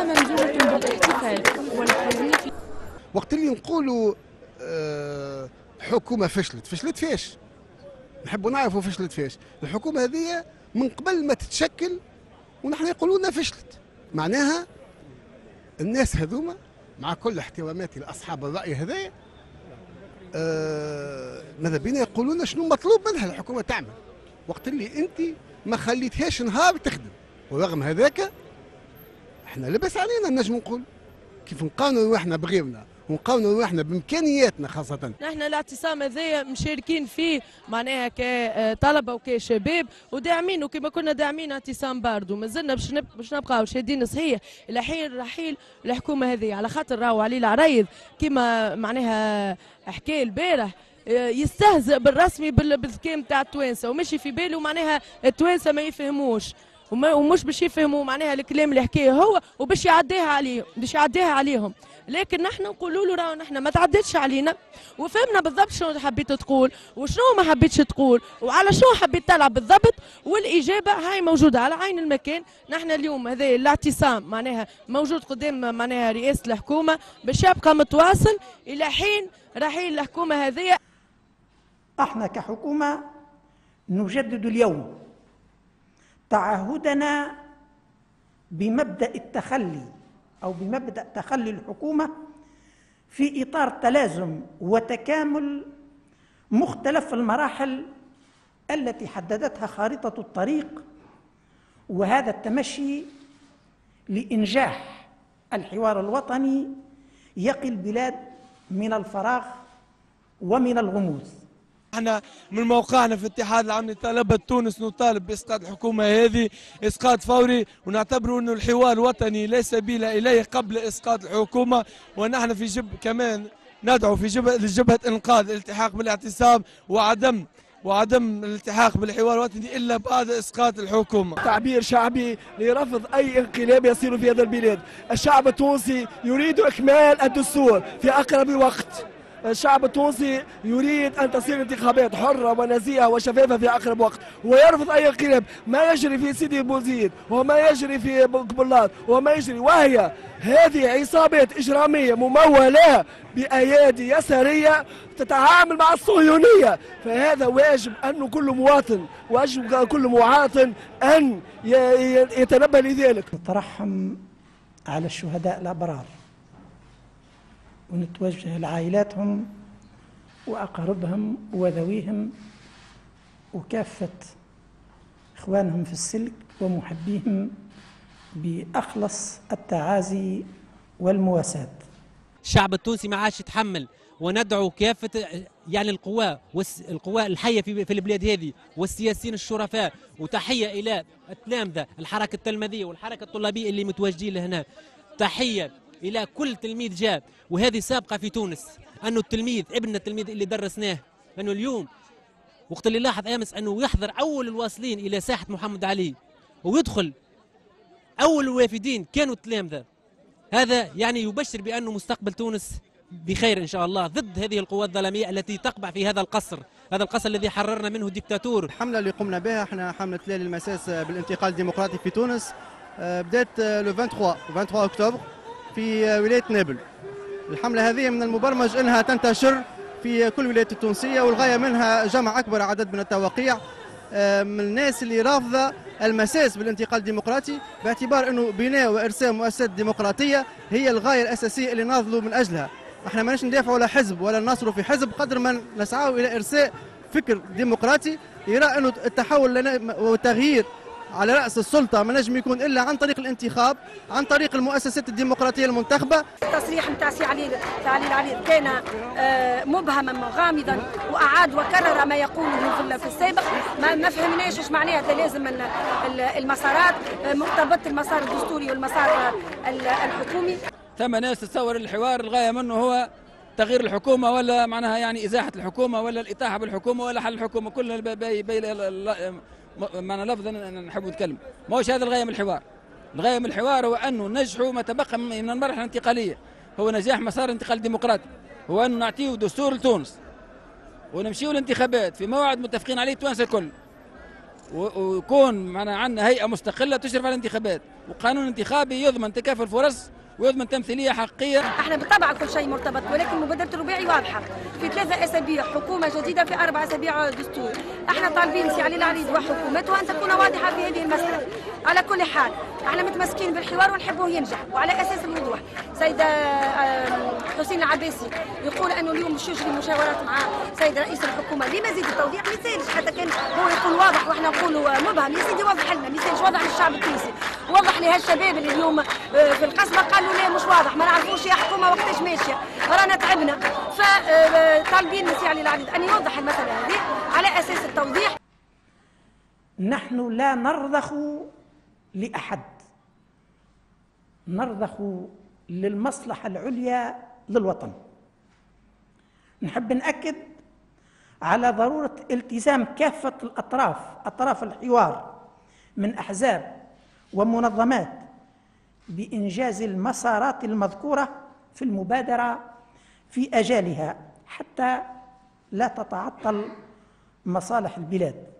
ممزوجة بالاحتفال والحزن. وقت اللي نقولوا حكومة فشلت فيش؟ نحبوا نعرفوا فشلت فيش. الحكومة هذه من قبل ما تتشكل ونحن يقولوا لنا فشلت، معناها الناس هذوما مع كل احتراماتي لاصحاب الراي هذايا ماذا بينا يقولوا لنا شنو مطلوب منها الحكومه تعمل وقت اللي انت ما خليتهاش نهار تخدم. ورغم هذاك احنا لبس علينا نجم نقول كيف نقارنوا روحنا بغيرنا ونقارنوا روحنا بامكانياتنا. خاصه نحن الاعتصام هذايا مشاركين فيه معناها كطلبه وكشباب وداعمين، وكما كنا داعمين اعتصام باردو مازلنا باش نبقاو شادين صحيح الى حين رحيل الحكومه هذه، على خاطر راهو علي العرايض كما معناها حكى البارح يستهزئ بالرسمي بالذكاء نتاع التوانسه ومشي في باله معناها التوانسه ما يفهموش ومش باش يفهموا معناها الكلام اللي حكاه هو وباش يعديها عليهم. لكن نحن نقولوا له راهو نحن ما تعدتش علينا وفهمنا بالضبط شنو حبيت تقول وشنو ما حبيتش تقول وعلى شنو حبيت تلعب بالضبط، والاجابه هاي موجوده على عين المكان. نحن اليوم هذا الاعتصام معناها موجود قدام معناها رئاسه الحكومه باش يبقى متواصل الى حين رحيل الحكومه هذه. احنا كحكومه نجدد اليوم تعهدنا بمبدأ التخلي أو بمبدأ تخلي الحكومة في إطار تلازم وتكامل مختلف المراحل التي حددتها خارطة الطريق، وهذا التمشي لإنجاح الحوار الوطني يقي البلاد من الفراغ ومن الغموض. احنا من موقعنا في الاتحاد العام لطلبة تونس نطالب باسقاط الحكومة هذه اسقاط فوري، ونعتبر انه الحوار الوطني لا سبيل اليه قبل اسقاط الحكومة. ونحن في كمان ندعو في لجبهة انقاذ الالتحاق بالاعتصام وعدم الالتحاق بالحوار الوطني الا بعد اسقاط الحكومه. تعبير شعبي لرفض اي انقلاب يصير في هذا البلاد. الشعب التونسي يريد اكمال الدستور في اقرب وقت. الشعب التونسي يريد أن تصير انتخابات حرة ونزيهة وشفافة في أقرب وقت، ويرفض أي انقلاب. ما يجري في سيدي بوزيد وما يجري في قبلات وما يجري، وهي هذه عصابات إجرامية ممولة بأيادي يسارية تتعامل مع الصهيونية. فهذا واجب أن كل مواطن واجب كل مواطن أن يتنبه لذلك. نترحم على الشهداء الأبرار ونتوجه لعائلاتهم وأقاربهم وذويهم وكافة إخوانهم في السلك ومحبيهم بأخلص التعازي والمواساة. الشعب التونسي ما عادش يتحمل، وندعو كافة يعني القوى الحية في البلاد هذه والسياسيين الشرفاء، وتحية إلى التلامذة الحركة التلمذية والحركة الطلابية اللي متواجدين لهنا. تحية إلى كل تلميذ جاب، وهذه سابقة في تونس أنه ابن التلميذ اللي درسناه، أنه اليوم وقت اللي لاحظ أمس أنه يحضر أول الواصلين إلى ساحة محمد علي ويدخل أول الوافدين كانوا التلامذة. هذا يعني يبشر بأنه مستقبل تونس بخير إن شاء الله، ضد هذه القوات الظلامية التي تقبع في هذا القصر الذي حررنا منه ديكتاتور. الحملة اللي قمنا بها احنا حملة ليالي المساس بالانتقال الديمقراطي في تونس بدأت لو 23 أكتوبر في ولاية نابل. الحملة هذه من المبرمج أنها تنتشر في كل الولايات التونسية، والغاية منها جمع أكبر عدد من التوقيع من الناس اللي رافضة المساس بالانتقال الديمقراطي، باعتبار أنه بناء وإرسام مؤسسات ديمقراطية هي الغاية الأساسية اللي ناضلوا من أجلها. احنا ماناش ندافعوا على حزب ولا نناصروا في حزب قدر ما نسعوا إلى إرساء فكر ديمقراطي يرى أنه التحول والتغيير على رأس السلطة ما نجم يكون إلا عن طريق الانتخاب، عن طريق المؤسسات الديمقراطية المنتخبة. التصريح نتاع سي علي العريض كان مبهما غامضا، وأعاد وكرر ما يقوله في السابق. ما فهمناش ايش معناها تلازم المسارات، مرتبط المسار الدستوري والمسار الحكومي. ثم ناس تتصور الحوار الغاية منه هو تغيير الحكومة، ولا معناها يعني إزاحة الحكومة، ولا الإطاحة بالحكومة، ولا حل الحكومة. كل معنى لفظا نحب نتكلم، ما هوش هذا الغاية من الحوار. الغاية من الحوار هو أنه نجحوا ما تبقى من المرحلة الانتقالية، هو نجاح مسار الانتقال الديمقراطي، هو أنه نعطيه دستور لتونس ونمشيوا الانتخابات في موعد متفقين عليه التوانسة الكل. ويكون معنا عندنا هيئة مستقلة تشرف على الانتخابات، وقانون انتخابي يضمن تكافل الفرص ويضمن تمثيليه حقيقيه. احنا بالطبع كل شيء مرتبط، ولكن مبادره الربيعي واضحه، في 3 أسابيع حكومه جديده، في 4 أسابيع دستور. احنا طالبين سي علي العريض وحكومته ان تكون واضحه في هذه المساله. على كل حال احنا متمسكين بالحوار ونحبوه ينجح، وعلى اساس الوضوح. سيده حسين العباسي يقول انه اليوم باش يجري مشاورات مع سيد رئيس الحكومه لمزيد التوضيح. ما يسالش حتى كان هو يكون واضح واحنا نقولوا مبهم، يا سيدي وضح لنا، ما يسالش وضح للشعب التونسي، وضح لهالشباب اللي اليوم في القصبه قالوا لا مش واضح، ما نعرفوش يا حكومه وقتاش ماشيه، رانا تعبنا. فطالبين سي علي العريض ان يوضح المساله هذه على اساس التوضيح. نحن لا نرضخ لأحد، نرضخ للمصلحة العليا للوطن. نحب نأكد على ضرورة التزام كافة الأطراف، أطراف الحوار من أحزاب ومنظمات، بإنجاز المسارات المذكورة في المبادرة في أجالها حتى لا تتعطل مصالح البلاد.